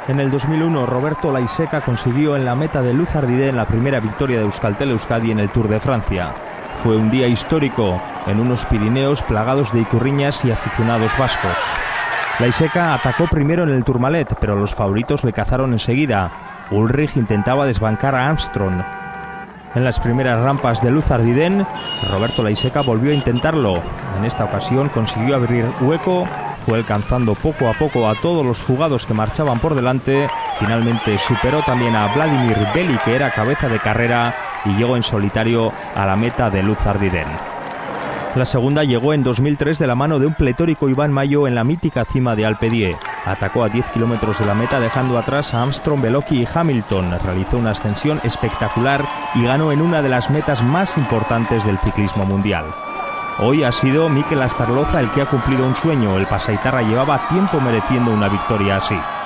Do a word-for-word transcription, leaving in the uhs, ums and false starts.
En el dos mil uno, Roberto Laiseca consiguió en la meta de Luz Ardiden la primera victoria de Euskaltel Euskadi en el Tour de Francia. Fue un día histórico, en unos Pirineos plagados de icurriñas y aficionados vascos. Laiseca atacó primero en el Tourmalet, pero los favoritos le cazaron enseguida. Ulrich intentaba desbancar a Armstrong. En las primeras rampas de Luz Ardiden, Roberto Laiseca volvió a intentarlo. En esta ocasión consiguió abrir hueco, fue alcanzando poco a poco a todos los fugados que marchaban por delante. Finalmente superó también a Vladimir Beli, que era cabeza de carrera, y llegó en solitario a la meta de Luz Ardiden. La segunda llegó en dos mil tres de la mano de un pletórico Iván Mayo en la mítica cima de Alpe d'Huez. Atacó a diez kilómetros de la meta dejando atrás a Armstrong, Beloki y Hamilton. Realizó una ascensión espectacular y ganó en una de las metas más importantes del ciclismo mundial. Hoy ha sido Mikel Astarloza el que ha cumplido un sueño. El pasaitarra llevaba tiempo mereciendo una victoria así.